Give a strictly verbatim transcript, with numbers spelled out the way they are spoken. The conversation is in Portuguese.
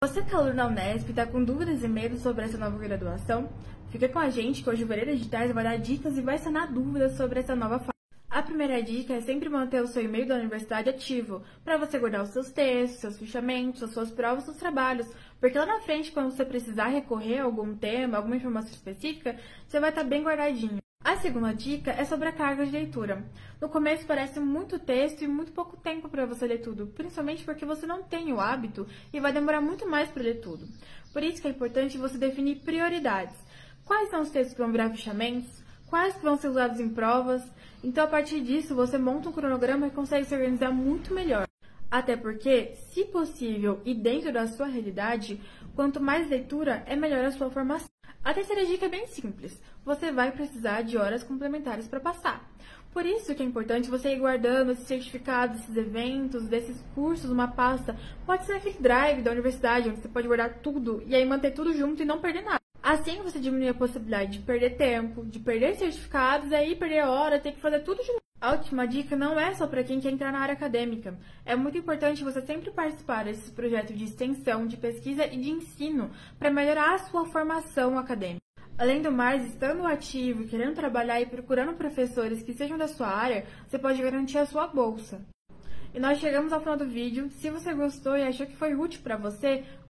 Você que é aluno da Unesp e está com dúvidas e medos sobre essa nova graduação? Fica com a gente que hoje o Veredas Digitais vai dar dicas e vai sanar dúvidas sobre essa nova fase. A primeira dica é sempre manter o seu e-mail da universidade ativo, para você guardar os seus textos, seus fichamentos, as suas provas, seus trabalhos, porque lá na frente, quando você precisar recorrer a algum tema, alguma informação específica, você vai estar bem guardadinho. A segunda dica é sobre a carga de leitura. No começo parece muito texto e muito pouco tempo para você ler tudo, principalmente porque você não tem o hábito e vai demorar muito mais para ler tudo. Por isso que é importante você definir prioridades. Quais são os textos que vão virar fichamentos? Quais que vão ser usados em provas? Então, a partir disso, você monta um cronograma e consegue se organizar muito melhor. Até porque, se possível e dentro da sua realidade, quanto mais leitura, é melhor a sua formação. A terceira dica é bem simples. Você vai precisar de horas complementares para passar. Por isso que é importante você ir guardando esses certificados, esses eventos, desses cursos, uma pasta. Pode ser aquele drive da universidade, onde você pode guardar tudo e aí manter tudo junto e não perder nada. Assim você diminui a possibilidade de perder tempo, de perder certificados, e aí perder hora, ter que fazer tudo de novo. A última dica não é só para quem quer entrar na área acadêmica. É muito importante você sempre participar desses projetos de extensão, de pesquisa e de ensino para melhorar a sua formação acadêmica. Além do mais, estando ativo e querendo trabalhar e procurando professores que sejam da sua área, você pode garantir a sua bolsa. E nós chegamos ao final do vídeo. Se você gostou e achou que foi útil para você,